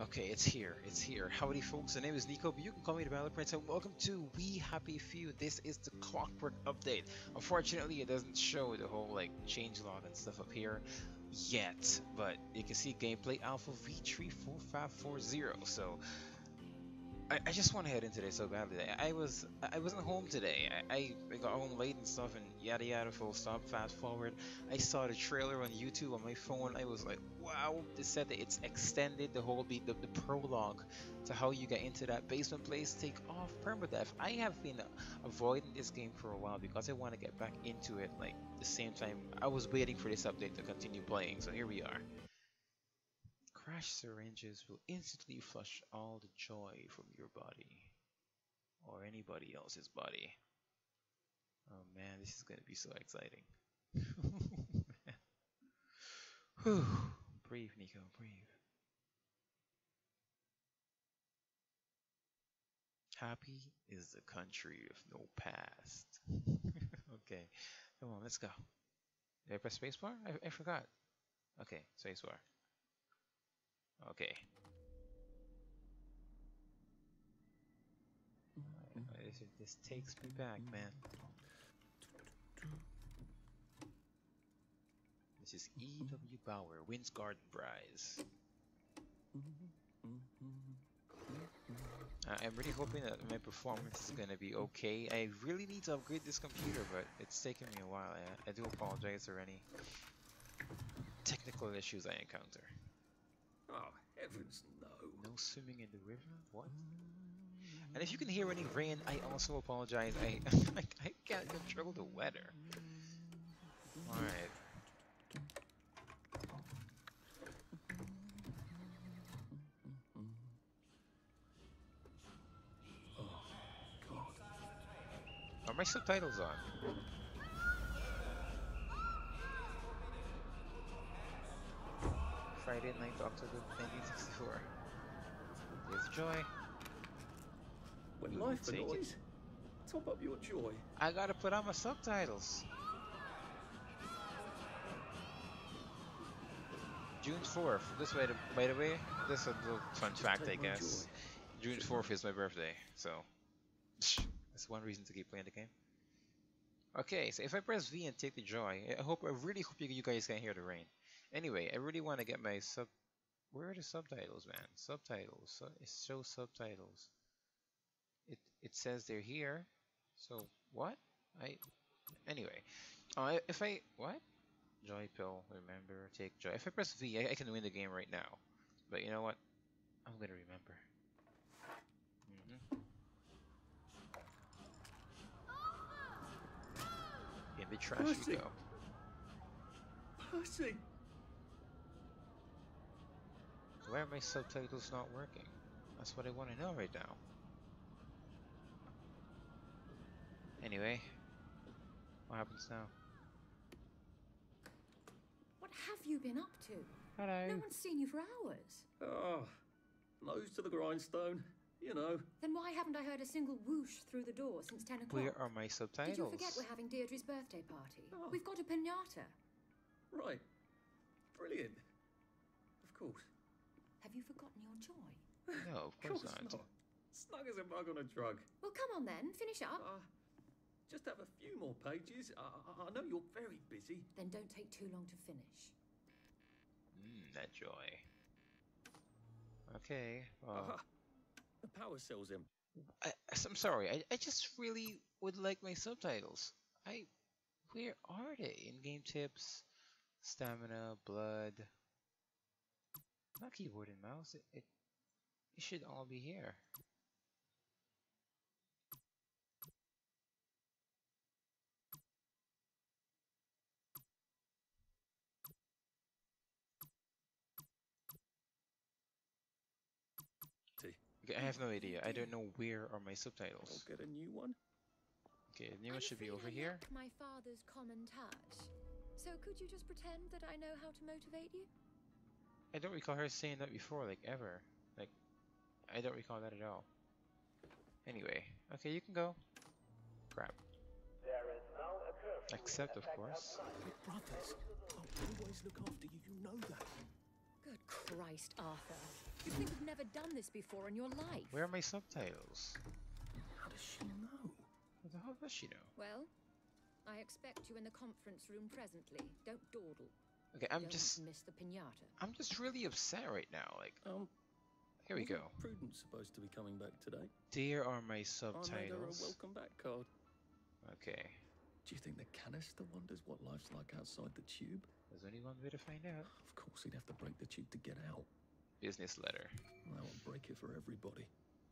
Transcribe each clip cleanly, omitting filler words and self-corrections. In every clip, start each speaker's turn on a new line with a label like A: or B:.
A: Okay, it's here. It's here. Howdy, folks. The name is Nico, but you can call me TheBadLuckPrince, and welcome to We Happy Few. This is the Clockwork update. Unfortunately, it doesn't show the whole like changelog and stuff up here yet, but you can see gameplay alpha V34540. So I just want to head into this so badly. I wasn't home today. I got home late and stuff and yada yada full stop fast forward. I saw the trailer on YouTube on my phone. I was like, wow, they said that it's extended the whole the prologue to how you get into that basement place, take off permadeath. I have been avoiding this game for a while because I want to get back into it like the same time I was waiting for this update to continue playing. So here we are. Crash syringes will instantly flush all the joy from your body or anybody else's body. Oh man, this is going to be so exciting. Whew. Breathe, Nico, breathe. Happy is the country with no past. Okay, come on, let's go. Did I press spacebar? I forgot. Okay, spacebar. Okay. This takes me back, man. This is E.W. Bauer, wins Garden Prize. I'm really hoping that my performance is gonna be okay. I really need to upgrade this computer, but it's taken me a while. I do apologize for any technical issues I encounter.
B: Oh, heavens no.
A: No swimming in the river? What? And if you can hear any rain, I also apologize. I can't control the weather. Alright.
B: Oh, God.
A: Are my subtitles on? Friday 9th October 1964. There's joy.
B: When life annoys, top up your joy.
A: I gotta put on my subtitles. June 4th. This way, by the way, this is a little fun fact, I guess. June 4th is my birthday, so that's one reason to keep playing the game. Okay, so if I press V and take the joy, I really hope you guys can hear the rain. Anyway, I really want to get my Where are the subtitles, man? Subtitles. It shows subtitles. It says they're here. So what? Anyway. If I what? Joy pill. Remember, take joy. If I press V, I can win the game right now. But you know what? I'm gonna remember. In the trash
B: Percy.
A: you go.
B: Percy!
A: Why are my subtitles not working? That's what I want to know right now. Anyway, what happens now?
C: What have you been up to?
A: Hello.
C: No one's seen you for hours.
B: Oh, nose to the grindstone, you know.
C: Then why haven't I heard a single whoosh through the door since 10 o'clock?
A: Where are my subtitles?
C: Did you forget we're having Deirdre's birthday party?
B: Oh.
C: We've got a piñata.
B: Right. Brilliant. Of course.
C: Have you forgotten your joy?
A: No, of course not.
B: Snug as a bug on a drug.
C: Well, come on then, finish up.
B: Just have a few more pages. I know you're very busy.
C: Then don't take too long to finish.
A: That joy. Okay,
B: The power cell's in.
A: I'm sorry, I just really would like my subtitles. Where are they? In-game tips, stamina, blood. Not keyboard and mouse, it should all be here. Okay, I have no idea. I don't know where are my subtitles.
B: I'll get a new one.
A: Okay, the new one should be over here.
C: My father's common touch. So could you just pretend that I know how to motivate you?
A: I don't recall her saying that before, like ever. Like, I don't recall that at all. Anyway, okay, you can go. Crap. Accept, of course.
D: Brothers, I'll always look after you, you know that.
C: Good Christ, Arthur. You think you've never done this before in your life?
A: Where are my subtitles?
B: How does she know?
A: What the hell does she know?
C: Well, I expect you in the conference room presently. Don't dawdle.
A: Okay,
C: Don't miss the pinata.
A: I'm just really upset right now. Like, here we
B: Wasn't
A: go.
B: Prudence supposed to be coming back today?
A: There are my
B: I made her a
A: subtitles.
B: welcome back card.
A: Okay.
B: Do you think the canister wonders what life's like outside the tube?
A: There's only one way to find out.
B: Of course, he'd have to break the tube to get out.
A: Business letter.
B: That would break it for everybody.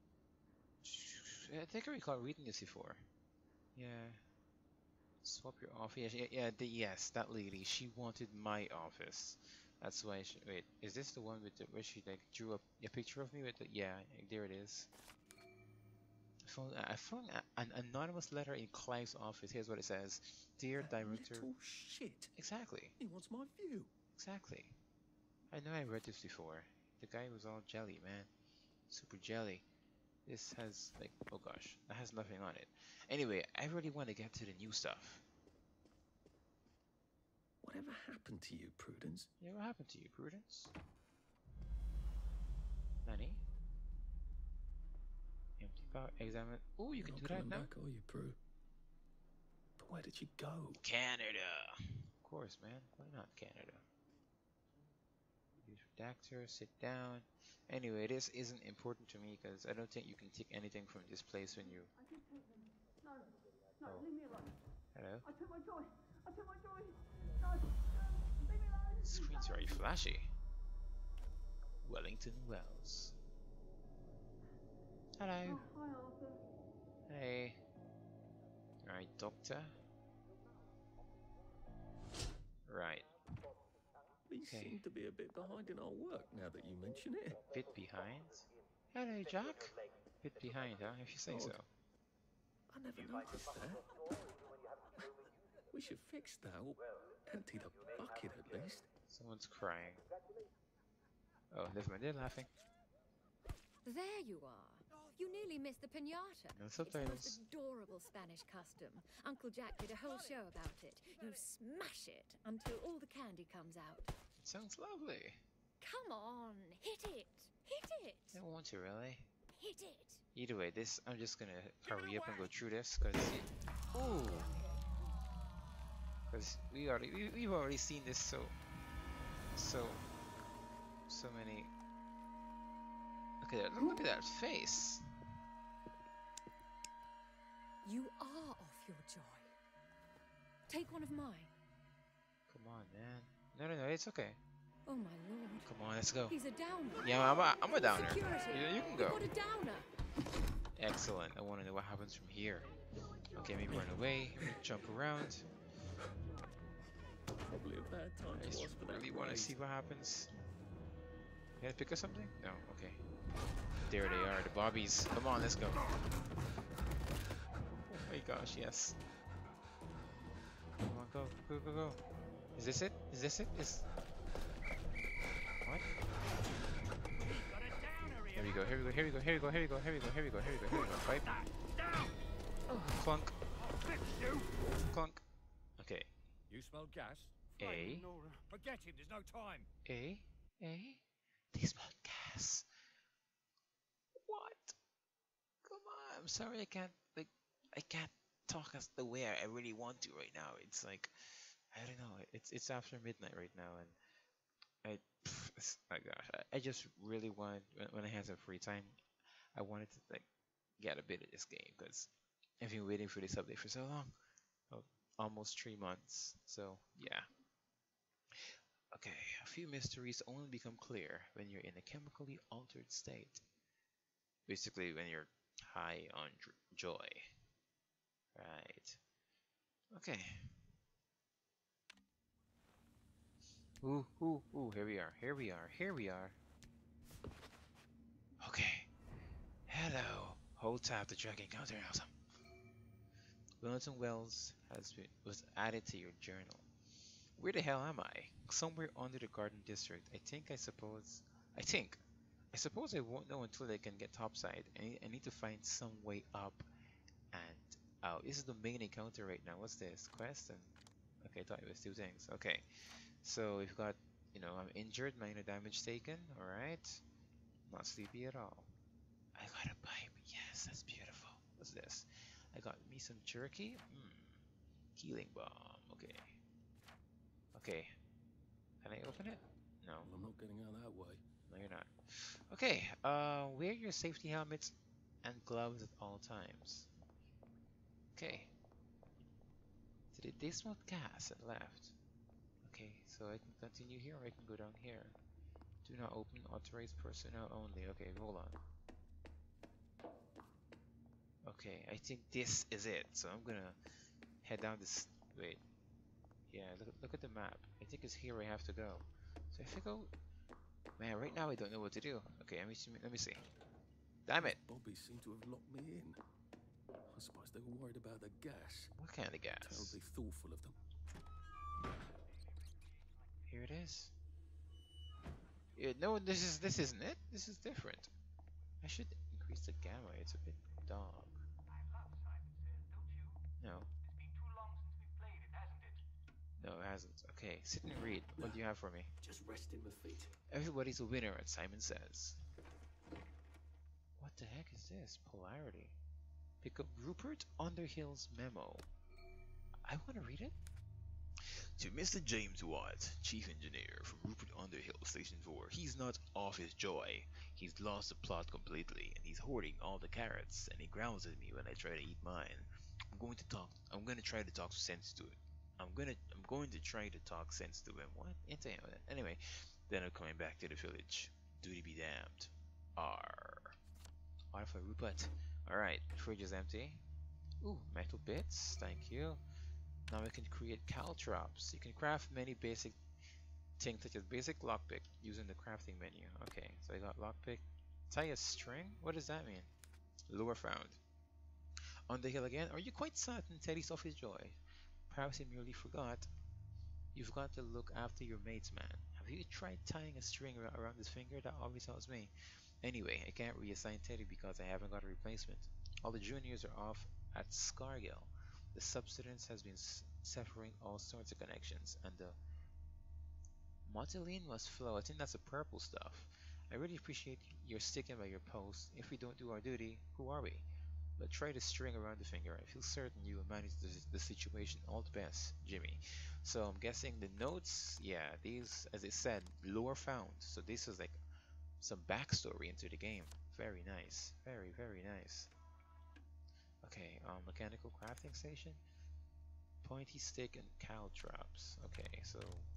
A: I think I recall reading this before. Yeah. Swap your office. Yes, that lady. She wanted my office. That's why she. Wait, is this the one with the, where she like drew up a picture of me with the? Yeah, there it is. I found an anonymous letter in Clive's office. Here's what it says: Dear
B: That
A: Director.
B: little shit.
A: Exactly.
B: He wants my view.
A: Exactly. I know I read this before. The guy was all jelly, man. Super jelly. This has like, oh gosh, that has nothing on it. Anyway, I really want to get to the new stuff.
B: Whatever happened to you, Prudence?
A: Yeah, what happened to you, Prudence? Nani? Empty power examine. Oh, you can do that now?
B: Back, are you, Prue? But where did you go?
A: Canada. Of course, man. Why not Canada? Use redactor. Sit down. Anyway, this isn't important to me because I don't think you can take anything from this place when you.
D: I did take them. No,
A: Oh.
D: leave me alone.
A: Hello.
D: I took my joy. No, leave me alone.
A: Screen's very flashy. Wellington Wells. Hello.
D: Oh, hi, Arthur.
A: Hey. Alright, doctor. Right.
B: We
A: Okay.
B: seem to be a bit behind in our work now that you mention it.
A: Bit behind. Hello, Jack. Bit behind, huh? If you say so.
B: I never noticed that. We should fix that, or empty the bucket at least.
A: Someone's crying. Oh, never mind. They're laughing.
C: There you are. You nearly missed the pinata.
A: No
C: It's the
A: subtitles.
C: most adorable Spanish custom. Uncle Jack did a whole show about it. You smash it until all the candy comes out.
A: It sounds lovely.
C: Come on, hit it. Hit it.
A: I don't want to really.
C: Hit it.
A: Either way, this I'm just gonna hurry up and go through this because ooh, because we've already seen this so many. Look at that face.
C: You are off your joy. Take one of mine.
A: Come on, man. No, it's okay.
C: Oh my lord.
A: Come on, let's go.
C: He's a downer.
A: Yeah, I'm a downer.
C: Security.
A: You can go.
C: What a downer.
A: Excellent. I want to know what happens from here. Okay, maybe run away, jump around.
B: Probably a bad time
A: I
B: to
A: just
B: ask for that
A: really want to
B: raise.
A: see what happens. Can I pick up something? No. Okay. There they are, the bobbies. Come on, let's go. Oh my gosh, yes. Come on, go. Is this it? What? Here we go. Fight. Oh, clunk. Clunk. Okay.
E: You smell gas?
A: A.
E: Nora. Forget him, there's no time.
A: A. They smell gas. What? Come on. I'm sorry I can't talk as the way I really want to right now. It's like I don't know. It's after midnight right now and my gosh, I just really want when I have some free time, I wanted to like get a bit of this game because I've been waiting for this update for so long, almost 3 months. So yeah. Okay, a few mysteries only become clear when you're in a chemically altered state. Basically, when you're high on joy. Right. Okay. Ooh, here we are. Okay. Hello. Hold tab to track encounter awesome. Wellington Wells was added to your journal. Where the hell am I? Somewhere under the Garden District. I suppose I won't know until I can get topside. I need to find some way up and out. This is the main encounter right now. What's this? Quest and okay, I thought it was 2 things. Okay. So we've got You know, I'm injured, minor damage taken. Alright. Not sleepy at all. I got a pipe. Yes, that's beautiful. What's this? I got me some jerky. Healing bomb. Okay. Okay. Can I open it? No.
B: Well, I'm not getting out that way.
A: No, you're not. Okay. Wear your safety helmets and gloves at all times. Okay. Did they smell gas and left? Okay, so I can continue here or I can go down here. Do not open, authorized personnel only. Okay, hold on. Okay, I think this is it. So I'm gonna head down this. Wait. Yeah, look at the map. I think it's here I have to go. So if I go, man, right now I don't know what to do. Okay, let me see. Damn it!
B: Bobbies seem to have locked me in. I suppose they were worried about the gas.
A: What kind of gas?
B: Terribly thoughtful of them.
A: Here it is. Yeah, no, this isn't it. This is different. I should increase the gamma. It's a bit dark. No. No, it hasn't. Okay, sit and read. What do you have for me?
B: Just resting my feet.
A: Everybody's a winner, as Simon says. What the heck is this? Polarity. Pick up Rupert Underhill's memo. I want to read it. To Mr. James Watt, Chief Engineer from Rupert Underhill Station 4, he's not off his joy. He's lost the plot completely, and he's hoarding all the carrots, and he growls at me when I try to eat mine. I'm going to try to talk sense to it. I'm going to try to talk sense to him. What? Anyway, then I'm coming back to the village. Duty be damned. R. R for Rupert. Alright, fridge is empty. Ooh, metal bits. Thank you. Now we can create caltrops. You can craft many basic things such as basic lockpick using the crafting menu. Okay, so I got lockpick. Tie a string? What does that mean? Lure found. On the hill again? Are you quite certain Teddy's off his joy? Perhaps he merely forgot. You've got to look after your mates, man. Have you tried tying a string around his finger? That always helps me. Anyway, I can't reassign Teddy because I haven't got a replacement. All the juniors are off at Scargill. The subsidence has been severing all sorts of connections, and the Motiline must flow. I think that's the purple stuff. I really appreciate your sticking by your post. If we don't do our duty, who are we? But try the string around the finger. I feel certain you will manage the situation. All the best, Jimmy. So I'm guessing the notes, yeah, these, as it said, lore found. So this is like some backstory into the game. Very nice. Very, very nice. Okay, mechanical crafting station. Pointy stick and caltrops. Okay, so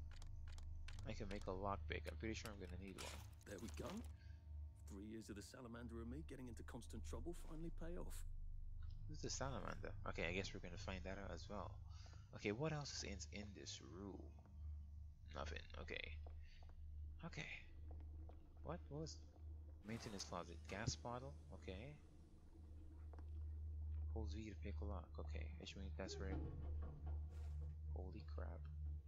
A: I can make a lockpick. I'm pretty sure I'm gonna need one.
B: There we go. 3 years of the salamander and me getting into constant trouble finally pay off.
A: Who's the salamander? Okay, I guess we're gonna find that out as well. Okay, what else is in this room? Nothing. Okay. Okay. What was maintenance closet? Gas bottle? Okay. Holds V to pick a lock. Okay, which means that's where. Holy crap!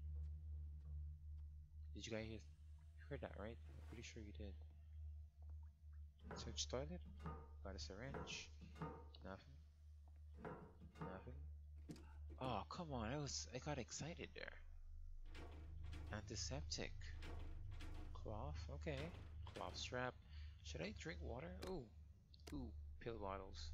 A: Did you guys heard that right? I'm pretty sure you did. Search toilet. Got a syringe. Nothing. Nothing. Oh come on! I got excited there. Antiseptic. Cloth. Okay. Cloth strap. Should I drink water? Ooh. Ooh. Pill bottles.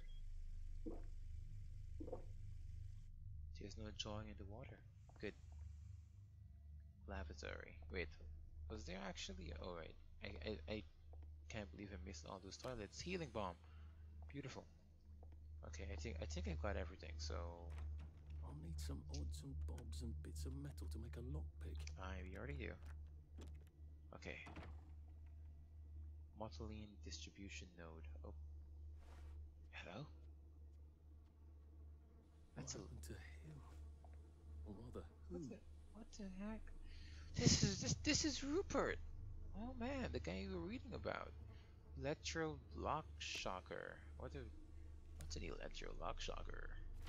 A: There's no drawing in the water. Good. Lavatory. Wait, was there actually? Oh right. I can't believe I missed all those toilets. Healing bomb. Beautiful. Okay, I think I've got everything. So
B: I'll need some odds and bobs and bits of metal to make a lockpick.
A: we already do. Okay. Motiline distribution node. Oh. Hello. That's
B: what happened to him? Or rather, who?
A: What the heck? This is Rupert. Oh man, the guy you were reading about. Electro lock shocker. What's an electro lock shocker?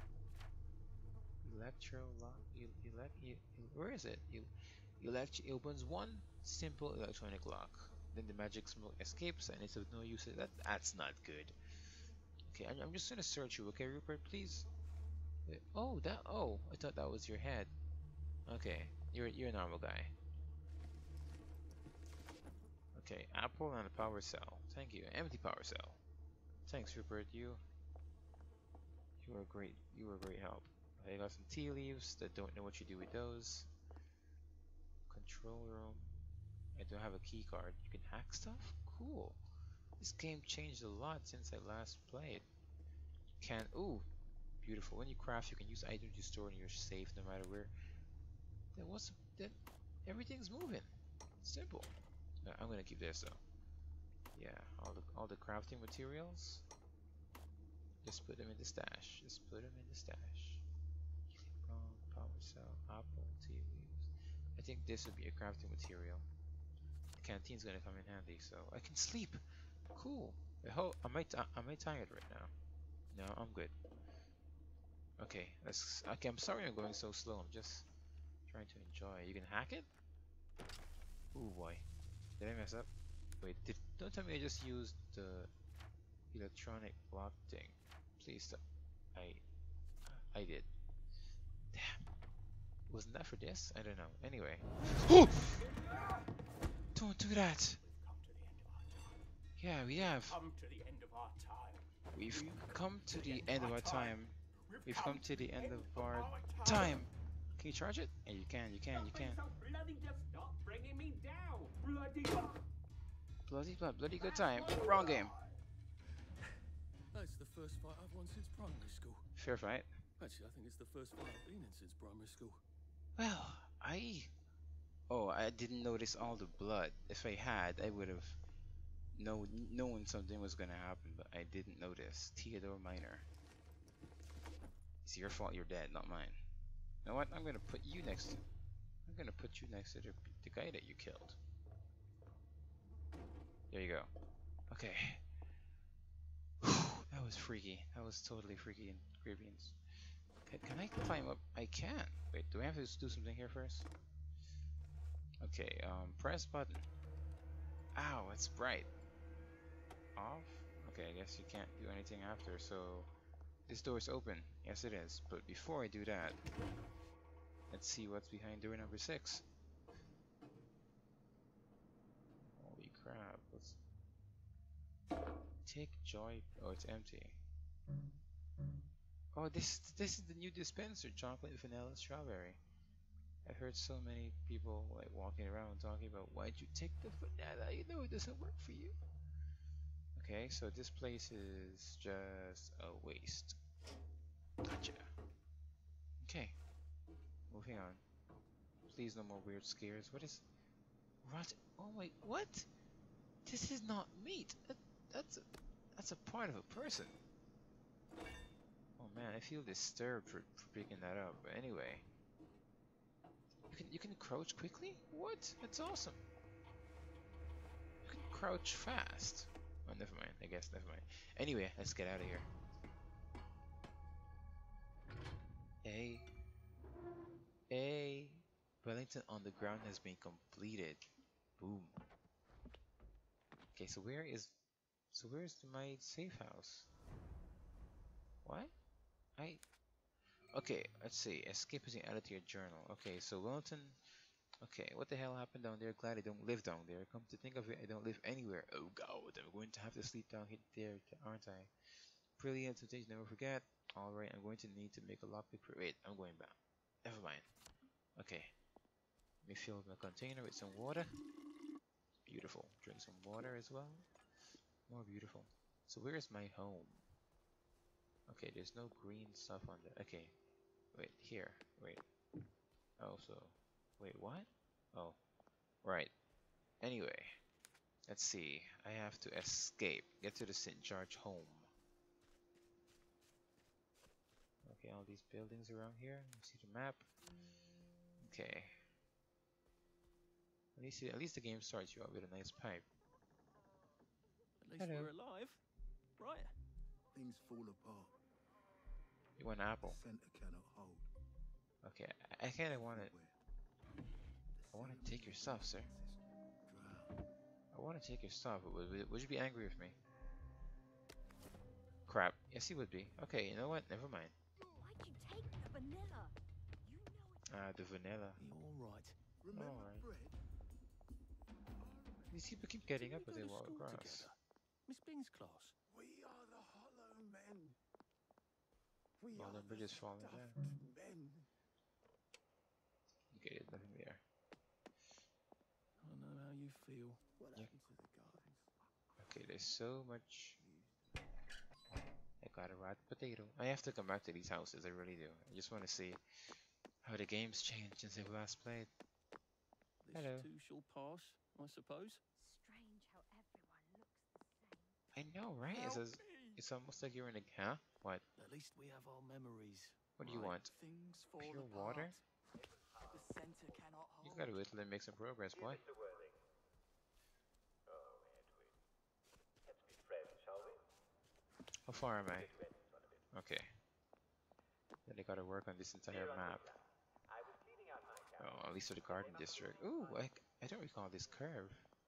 A: Electro lock. Where is it? It opens one simple electronic lock. Then the magic smoke escapes, and it's of no use. That's not good. Okay, I'm just gonna search you. Okay, Rupert, please. Oh, I thought that was your head. Okay, you're a normal guy. Okay, apple and a power cell. Thank you. Empty power cell. Thanks, Rupert. You were great. You were a great help. I got some tea leaves that don't know what you do with those. Control room. I don't have a key card. You can hack stuff? Cool. This game changed a lot since I last played. Can ooh, beautiful. When you craft, you can use items you store in your safe no matter where. Then everything's moving. Simple. I'm gonna keep this though. Yeah, all the crafting materials. Just put them in the stash. Just put them in the stash. Power cell, apple, tea leaves. I think this would be a crafting material. The canteen's gonna come in handy, so I can sleep. Cool. Am I tired right now? No, I'm good. Okay, okay. I'm sorry I'm going so slow. I'm just trying to enjoy. You can hack it? Ooh boy, did I mess up? Wait, don't tell me I just used the electronic lock thing. Please stop. I did. Damn. Wasn't that for this? I don't know. Anyway. Oh! Don't do that! Yeah, we have. We've come to the end of our time. We've come to the end of our time. Can you charge it? Yeah, you can.
D: Bloody just stop bringing me down.
A: Bloody good time. Wrong game.
B: That's the first fight I've won since primary school.
A: Fair fight.
B: Actually, I think it's the first fight I've been in since primary school.
A: Well, I didn't notice all the blood. If I had, I would have known something was gonna happen, but I didn't notice. Theodore Minor. It's your fault you're dead, not mine. You know what? I'm gonna put you next to the guy that you killed. There you go. Okay. That was freaky. That was totally freaky and creepy. Can I climb up? I can. Wait, do I have to do something here first? Okay, press button. Ow, it's bright. Off? Okay, I guess you can't do anything after, so this door is open. Yes, it is. But before I do that, let's see what's behind door number 6. Holy crap, what's... Take joy... Oh, it's empty. Oh, this is the new dispenser, chocolate, vanilla, strawberry. I've heard so many people like walking around talking about why'd you take the vanilla? You know it doesn't work for you. Okay, so this place is just a waste. Gotcha. Okay, moving on. Please, no more weird scares. What is... Oh my... What? This is not meat. That's a part of a person. Oh man, I feel disturbed for picking that up. But anyway, you can crouch quickly? What? That's awesome. You can crouch fast. Oh, never mind. I guess never mind. Anyway, let's get out of here. Hey, Wellington on the ground has been completed. Boom. Okay, so where's my safe house? What? Okay, let's see. Escape is added to your journal. Okay, so Wellington. Okay, what the hell happened down there? Glad I don't live down there. Come to think of it, I don't live anywhere. Oh god, I'm going to have to sleep down here, aren't I? Brilliant, temptation, never forget. Alright, I'm going to need to make a lockpick. Wait, I'm going back. Never mind. Okay. Let me fill my container with some water. Beautiful. Drink some water as well. More beautiful. So where is my home? Okay, there's no green stuff on there. Okay. Wait, here. Wait. Oh, so... Wait, what? Oh. Right. Anyway. Let's see. I have to escape. Get to the St. George home. Okay, all these buildings around here. You see the map. Okay. At least the game starts you out with a nice pipe.
B: At least we're alive, right?
F: Things fall apart.
A: You want an apple?
F: The center cannot hold.
A: Okay, I kinda want it. I want to take your stuff, sir. I want to take your stuff. Would you be angry with me? Crap. Yes, he would be. Okay, you know what? Never mind.
C: Why'd you take the vanilla? You know it's...
A: The vanilla.
B: You're all right.
F: Remember
A: Alright.
F: bread?
A: These people keep getting up
B: Didn't
A: as
B: we
A: they
B: go to
A: walk
B: school
A: across.
B: together? Miss Bing's class.
F: We are the Hollow Men. We
A: Well,
F: are
A: the
F: the
A: bridge is falling
F: stuffed
A: down.
F: men.
A: Okay, there's nothing there.
B: I know how you feel.
F: What
A: Yep.
F: happened to the guys?
A: Okay, there's so much. I got a rotten potato. I have to come back to these houses, I really do. I just want to see how the game's changed since I last played.
B: This
A: Hello.
B: too shall pass, I suppose.
C: Strange how everyone looks the same.
A: I know, right? It's almost like you're in a... Huh? What?
B: At least we have our memories.
A: What do you
B: right?
A: want?
G: Things fall
A: Pure
G: apart.
A: water?
G: The center cannot
A: You
G: hold.
A: gotta whittle and make some progress, boy. How far am I? Okay. Then I gotta work on this entire map. Oh, at least for the garden district. Ooh, I don't recall this curve.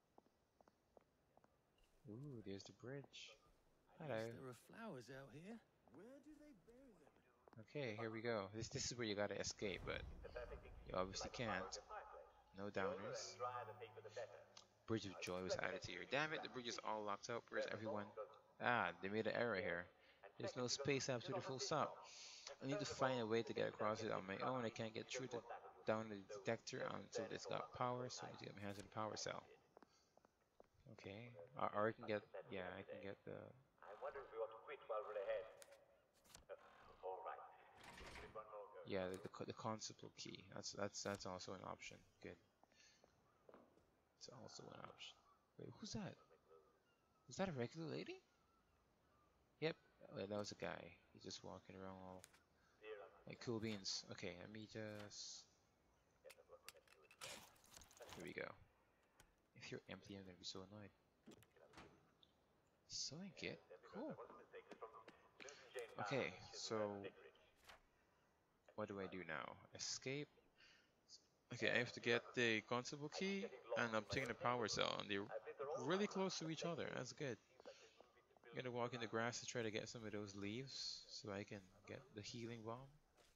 A: Ooh, there's the bridge.
B: At
A: Hello.
B: least there are flowers out here.
F: Where do they bury them?
A: Okay, here we go. This is where you gotta escape, but you obviously can't. No downers. Bridge of Joy was added here. Damn it, the bridge is all locked up. Where's everyone? Ah, they made an error here. There's no space after the full stop. I need to find a way to get across it on my own. I can't get through down the detector until it's got power, so I need to get my hands on the power cell. Okay, or I can get, yeah, I can get the... Yeah, the constable key. That's also an option. Good. It's also an option. Wait, who's that? Is that a regular lady? Yep. Oh, that was a guy. He's just walking around all like cool beans. Okay, let me just... Here we go. If you're empty, I'm gonna be so annoyed. Sewing kit? Cool. Okay, so... What do I do now? Escape? Okay, I have to get the constable key, and I'm taking the power cell, and they're really close to each other. That's good. I'm gonna walk in the grass to try to get some of those leaves, so I can get the healing bomb.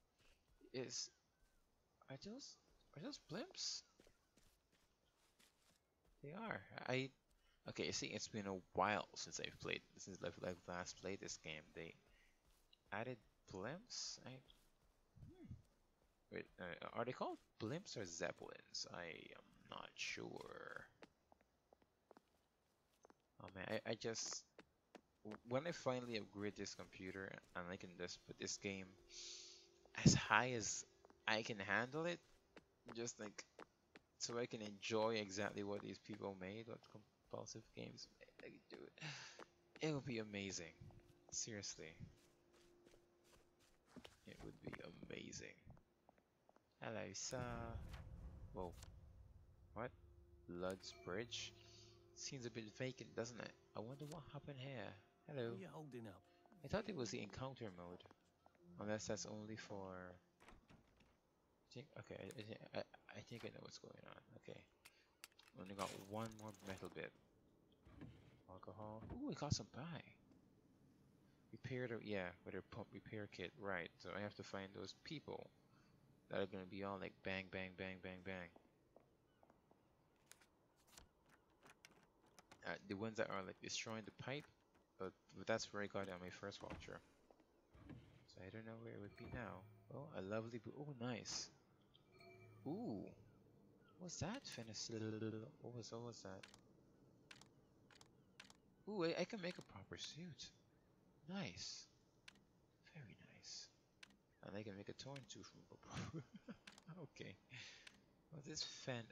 A: Are those blimps? They are. Okay, see, it's been a while since I've last played this game. They added blimps? Wait, are they called blimps or zeppelins? I am not sure. Oh man, I just... When I finally upgrade this computer and I can just put this game as high as I can handle it, just like, so I can enjoy exactly what these people made, what compulsive games made, like, dude, it would be amazing. Seriously. It would be amazing. Hello, sir. Whoa. What? Lud's Bridge? Seems a bit vacant, doesn't it? I wonder what happened here. Hello.
B: What are you holding up?
A: I thought it was the encounter mode. Unless that's only for... okay, I think I know what's going on. Okay. Only got one more metal bit. Alcohol. Ooh, we got some pie. Yeah, with a pump repair kit. Right, so I have to find those people that are gonna be all like bang, bang, bang, bang, bang. The ones that are like destroying the pipe, but that's where I got it on my first walkthrough. So I don't know where it would be now. Oh, a lovely oh, nice. Ooh, what's that? What was that? Ooh, I can make a proper suit. Nice. Very nice. And I can make a torn tooth removal. Okay. What's this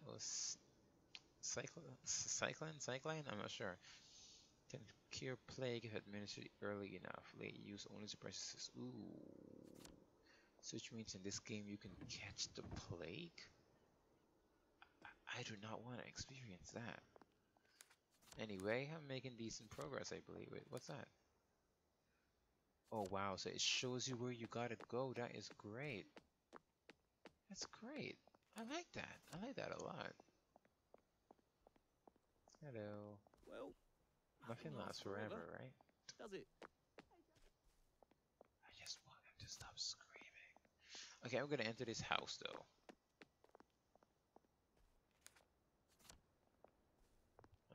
A: cycline? I'm not sure. Can cure plague if administered early enough. Late use only suppresses. Ooh. So which means in this game you can catch the plague? I do not want to experience that. Anyway, I'm making decent progress, I believe. Wait, what's that? Oh wow, so it shows you where you gotta go. That is great. That's great. I like that. I like that a lot. Hello.
B: Well,
A: Nothing lasts forever, right?
B: does it?
A: I just want him to stop screaming. Okay, I'm gonna enter this house though.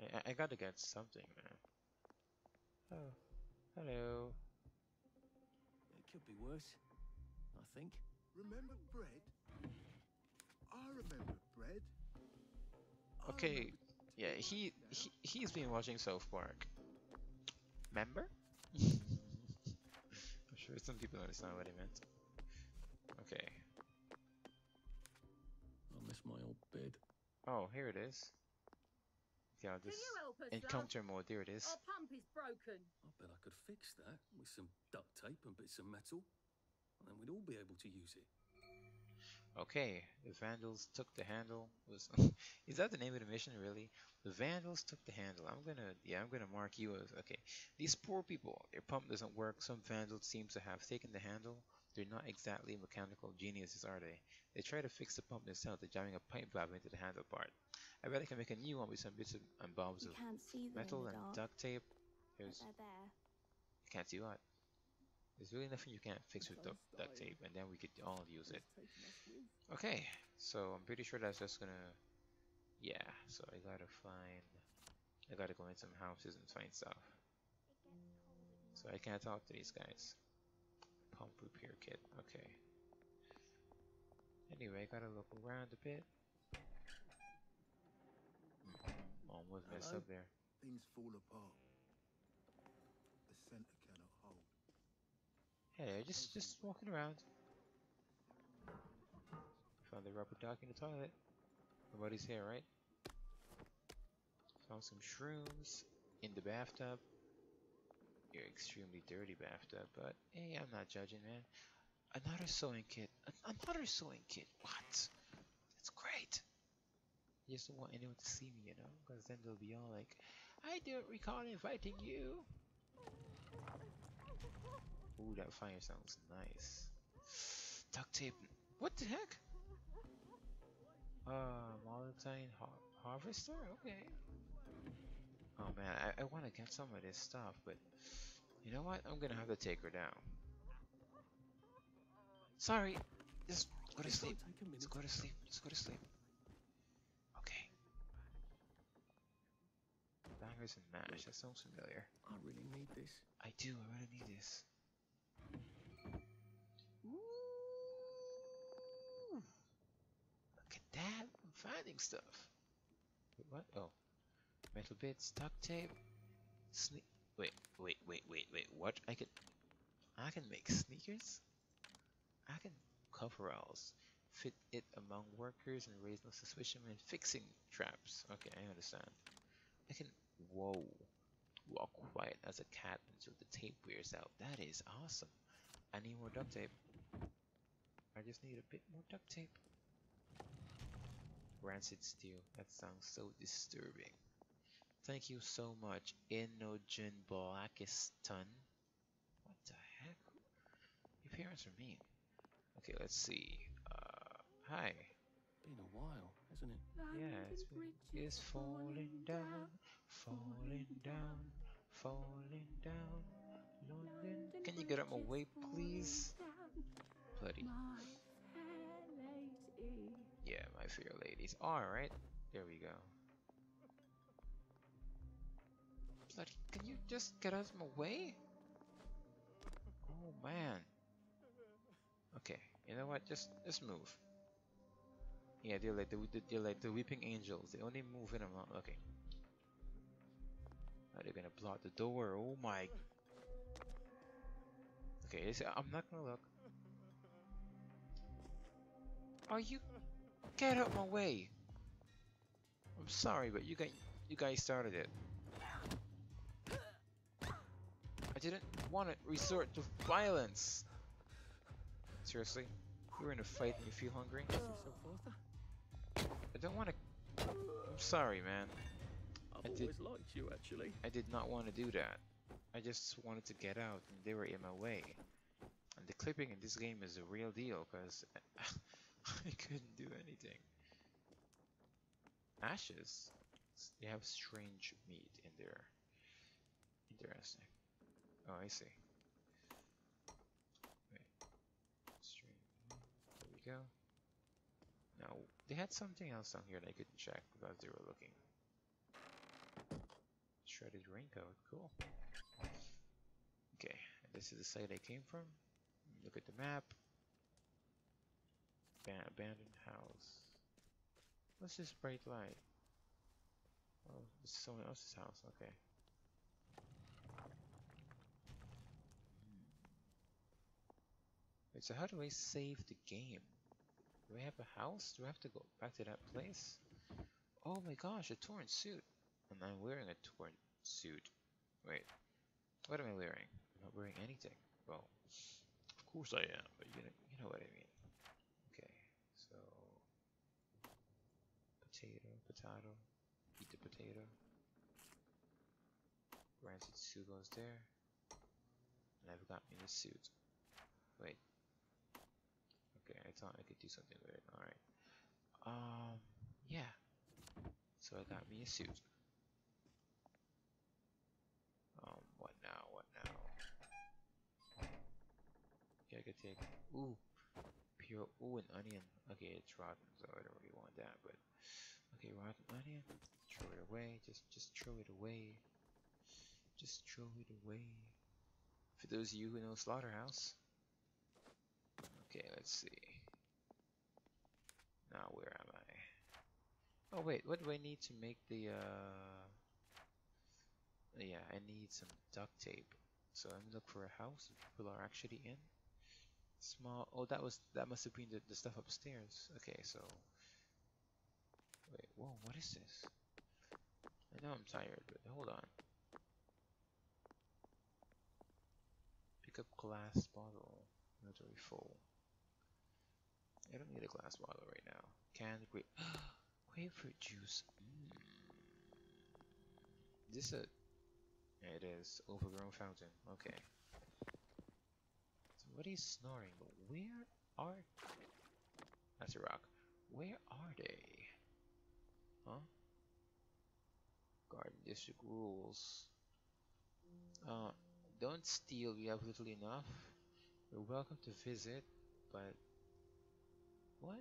A: I gotta get something, man. Oh, hello.
B: It could be worse, I think.
F: Remember bread? I remember bread. I
A: Okay,
F: remember
A: yeah,
F: tea
A: he's been watching South Park. Remember? I'm sure some people understand what he meant. Okay.
B: I miss my old bed.
A: Oh, here it is. Okay, I'll
C: Can
A: just
C: you help us,
A: encounter mode. There it is.
C: Our pump is broken.
B: I bet I could fix that with some duct tape and bits of metal, and then we'd all be able to use it.
A: Okay, the Vandals took the handle. Was is that the name of the mission really? The Vandals took the handle. I'm gonna mark you as okay. These poor people, their pump doesn't work. Some Vandals seem to have taken the handle. They're not exactly mechanical geniuses, are they? They try to fix the pump themselves. They're jamming a pipe valve into the handle part. I bet I can make a new one with some bits and bobs
H: You
A: of
H: can't see them
A: metal
H: in the
A: and
H: dark,
A: duct tape.
H: but
A: There's
H: they're there.
A: you can't see what. There's really nothing you can't fix with duct tape, and then we could all use it. Okay, so I'm pretty sure that's just gonna, yeah, so I gotta go in some houses and find stuff. So I can't talk to these guys. Pump repair kit, okay. Anyway, gotta look around a bit. Almost messed
F: Hello?
A: up there.
F: Things fall apart. The center cannot hold.
A: Hey, just walking around. Found the rubber duck in the toilet. Nobody's here, right? Found some shrooms in the bathtub. Your extremely dirty bathtub, but hey, I'm not judging, man. Another sewing kit. Another sewing kit. What? That's great. I just don't want anyone to see me, you know, because then they'll be all like, I don't recall inviting you. Ooh, that fire sounds nice. Duct tape. What the heck? Molotine harvester? Okay. Oh man, I want to get some of this stuff, but you know what? I'm gonna have to take her down. Sorry. Just go to sleep. Just go to sleep. Just go to sleep. Okay. Bangers and mash. That sounds familiar.
B: I really need this.
A: I do. I really need this. Ooh. Look at that. I'm finding stuff. Wait, what? Oh. Metal bits, duct tape, wait, what? I can make sneakers? I can coveralls, fit it among workers and raise no suspicion when fixing traps. Okay, I understand. I can, whoa, walk quiet as a cat until the tape wears out. That is awesome. I need more duct tape. I just need a bit more duct tape. Rancid steel, that sounds so disturbing. Thank you so much, Inogen Blackiston. What the heck? Your parents are mean. Okay, let's see. Hi.
B: Been a while, hasn't it?
A: Yeah, it's falling down, falling down, falling down. London. Can you get out my way, please? Bloody. Yeah, my fair ladies. Alright, there we go. Bloody, can you just get out of my way? Oh man. Okay, you know what? Just move. Yeah, they're like the weeping angels. They only move in a month. Okay. Now they're gonna block the door. Oh my. Okay, I'm not gonna look. Are you? Get out my way. I'm sorry, but you guys started it. I didn't want to resort to violence. Seriously? You're in a fight and you feel hungry? I don't want to... I'm sorry, man.
B: I've always liked you, actually.
A: I did not want to do that. I just wanted to get out and they were in my way. And the clipping in this game is a real deal because I couldn't do anything. Ashes? They have strange meat in there. Interesting. Oh, I see. Wait. Strange meat. There we go. Now, they had something else down here that I couldn't check because they were looking. shredded raincoat. Cool. Okay, this is the site I came from. Look at the map. Abandoned house. What's this bright light? Oh, this is someone else's house. Okay. Wait, so how do I save the game? Do I have a house? Do I have to go back to that place? Oh my gosh, a torn suit. And I'm wearing a torn suit. Wait, what am I wearing? I'm not wearing anything. Well, of course I am, but you know what I mean. Okay, so potato, eat the potato. Rancid suit goes there. And I've got me the suit. Wait. Okay, I thought I could do something with it. Alright. Yeah. So I got me a suit. What now? What now? Okay, I could take. Ooh. Pure. Ooh, an onion. Okay, it's rotten, so I don't really want that, but. Okay, rotten onion. Throw it away. Just throw it away. Just throw it away. For those of you who know Slaughterhouse. Okay, let's see. Now, where am I? Oh, wait, what do I need to make the, yeah, I need some duct tape. So I'm gonna look for a house that people are actually in. Small, oh, that must have been the stuff upstairs. Okay, so, wait, whoa, what is this? I know I'm tired, but hold on. Pick up glass bottle. Inventory full. I don't need a glass bottle right now. Canned grapefruit juice. This a... It is. Overgrown fountain. Okay. Somebody's snoring, but where are... That's a rock. Where are they? Huh? Garden district rules. Don't steal, we have little enough. You're welcome to visit, but... What?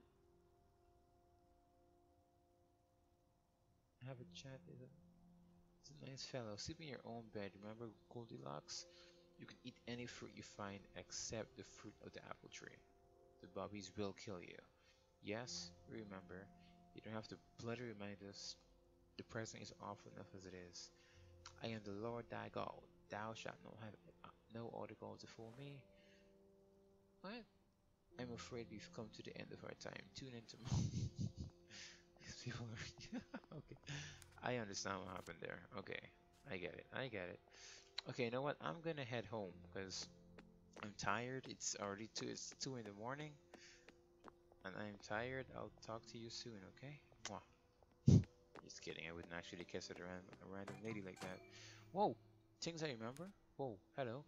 A: Have a chat. It's a nice fellow. Sleep in your own bed. Remember Goldilocks? You can eat any fruit you find except the fruit of the apple tree. The bobbies will kill you. Yes, remember. You don't have to bloody remind us. The present is awful enough as it is. I am the Lord thy God. Thou shalt not have no other gods before me. What? I'm afraid we've come to the end of our time. Tune into these people are okay. I understand what happened there. Okay. I get it. I get it. Okay, you know what? I'm gonna head home because I'm tired. It's already it's 2 in the morning. And I'm tired. I'll talk to you soon, okay? Mwah. Just kidding. I wouldn't actually kiss at a random lady like that. Whoa! Things I remember? Whoa, hello.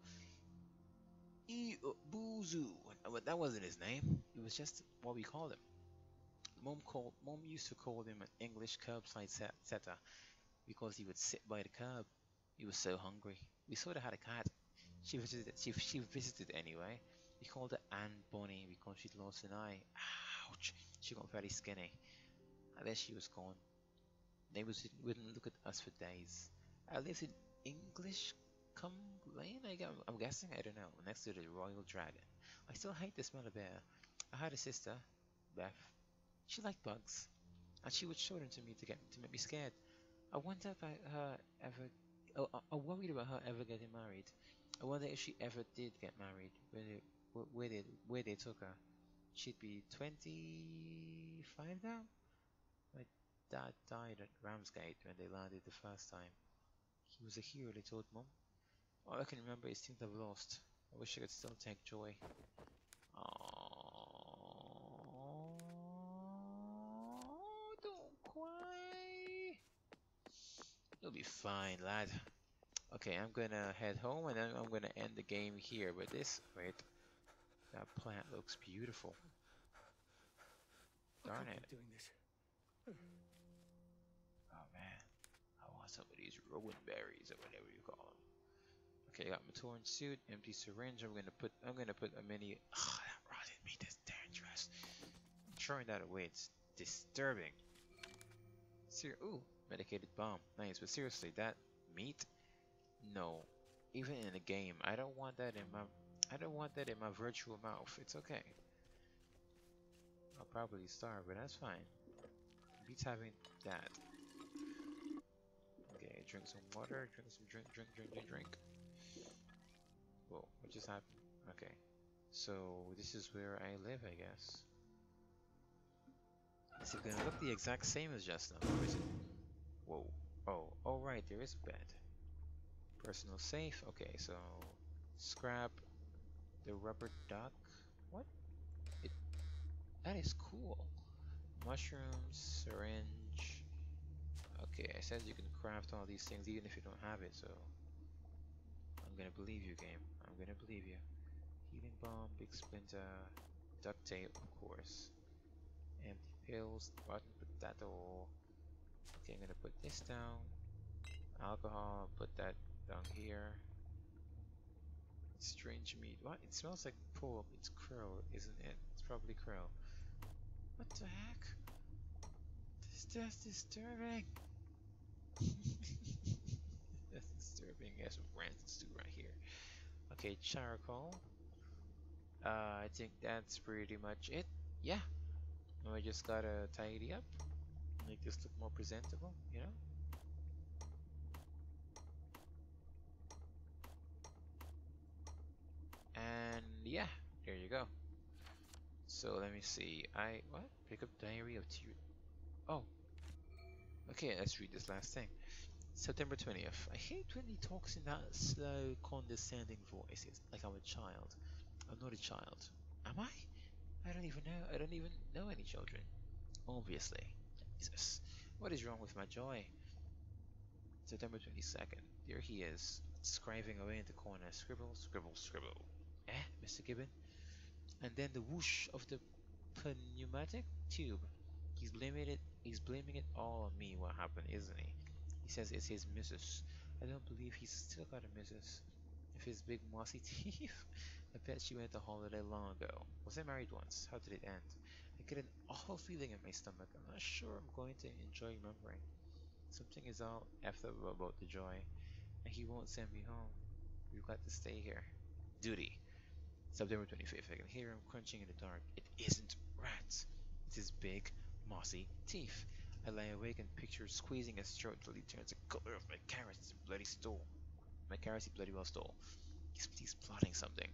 A: Boozoo. But that wasn't his name. It was just what we called him. Mom used to call him an English curbside setter because he would sit by the curb. He was so hungry. We sort of had a cat. She visited anyway. We called her Anne Bonny because she'd lost an eye. Ouch! She got very skinny. And then she was gone. Neighbors wouldn't look at us for days. I lived in English Lane, I'm guessing, I don't know, next to the Royal Dragon. I still hate the smell of bear. I had a sister, Beth. She liked bugs, and she would show them to me to make me scared. I wonder about her ever. Oh, I worried about her ever getting married. I wonder if she ever did get married. Where they took her. She'd be 25 now. My dad died at Ramsgate when they landed the first time. He was a hero, they told Mum. All I can remember is things I've lost. I wish I could still take joy. Oh, don't cry. You'll be fine, lad. Okay, I'm gonna head home and then I'm gonna end the game here. But wait, that plant looks beautiful. Darn it.
B: Doing this.
A: Oh man, I want some of these rowan berries or whatever you call them. Okay, I got my torn suit, empty syringe. I'm gonna put a mini. Oh, that rotted meat is dangerous. I'm throwing that away. It's disturbing. Ooh, medicated bomb. Nice, but seriously, that Meat? No. Even in a game, I don't want that in my virtual mouth. It's okay. I'll probably starve, but that's fine. Beats having that. Okay, drink some water, drink. Whoa, what just happened? Okay. So this is where I live, I guess. Is it gonna look the exact same as just now? Or is it? Whoa. Oh right, there is a bed. Personal safe. Okay, so scrap the rubber duck. What? It that is cool. Mushrooms, syringe. Okay, it says you can craft all these things even if you don't have it, so I'm gonna believe you, game. I'm gonna believe you. Healing bomb, big splinter, duct tape, of course. Empty pills, rotten potato. Okay, I'm gonna put this down. Alcohol, put that down here. Strange meat. What? It smells like pork. It's krill, isn't it? It's probably krill. What the heck? That's disturbing. That's disturbing. Yes, rancid stew right here. Okay, charcoal. I think that's pretty much it. Yeah. Now I just gotta tidy up, make this look more presentable, you know? And yeah, there you go. So let me see. What? Pick up diary of T. Oh. Okay, let's read this last thing. September 20th. I hate when he talks in that slow, condescending voice. It's like I'm a child. I'm not a child. Am I? I don't even know. I don't even know any children. Obviously. Jesus. What is wrong with my joy? September 22nd. There he is, scribing away in the corner. Scribble, scribble, scribble. Mr. Gibbon? And then the whoosh of the pneumatic tube. He's blaming it all on me, what happened, isn't he? He says it's his missus. I don't believe he's still got a missus. If his big mossy teeth. I bet she went on holiday long ago. Was I married once? How did it end? I get an awful feeling in my stomach. I'm not sure I'm going to enjoy remembering. Something is all effed up about the joy, and he won't send me home. We've got to stay here. Duty. September 25th. I can hear him crunching in the dark. It isn't rats. It's his big, mossy teeth. I lie awake and picture squeezing his throat till he turns the color of my carrots bloody stole. My carrots he bloody well stole. He's plotting something.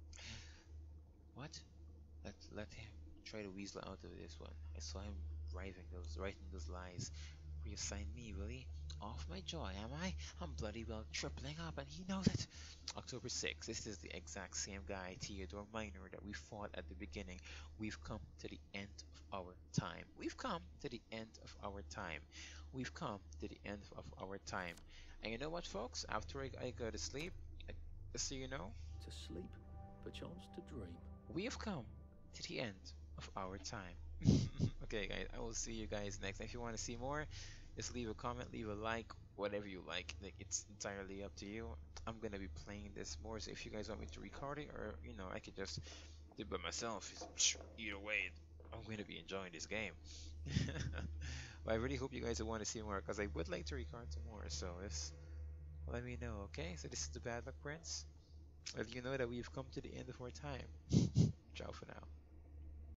A: What? Let him try to weasel out of this one. I saw him writing those lies. Reassign me, will he? Off my joy, am I? I'm bloody well tripling up, and he knows it. October 6th. This is the exact same guy, Theodore Minor, that we fought at the beginning. We've come to the end of our time. We've come to the end of our time. We've come to the end of our time. And you know what, folks? After I go to sleep, just so you know,
B: To sleep, perchance to dream.
A: we have come to the end of our time. Okay, guys, I will see you guys next. If you want to see more, just leave a comment, leave a like, whatever you like. Like, it's entirely up to you. I'm gonna be playing this more, so if you guys want me to record it, or you know, I could just do it by myself. Either way, I'm gonna be enjoying this game. But I really hope you guys will want to see more, because I would like to record some more. So just let me know, okay? So this is the Bad Luck Prince. Let you know that we've come to the end of our time. Ciao for now.